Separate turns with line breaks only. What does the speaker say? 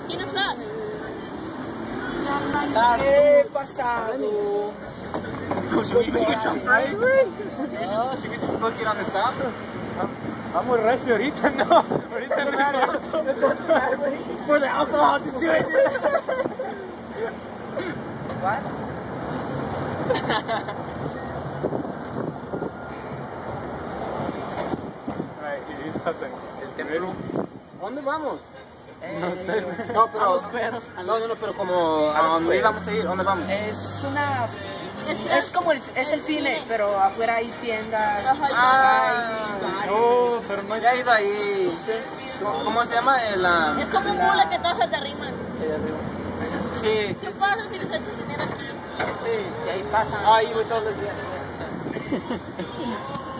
¿Quién estás?
¿Qué pasado?
Should we make a jump right? No, should we just book it on the stop? Vamos recio ahorita, no. Ahorita no matter. For the alcohol, just do it.
What?
Alright, you just stop saying.
¿Dónde vamos?
No sé.
No, pero... No, pero como... ¿A dónde vamos a ir? ¿Dónde vamos?
Es una... Es como el cine, pero afuera hay tiendas.
No, pero no
Ya he ido ahí. ¿Cómo se llama?
Es como un mula que todos se te arriman.
Sí,
Tú pasas y les echas dinero aquí.
sí.
Y ahí pasan.
Ahí voy todos los días.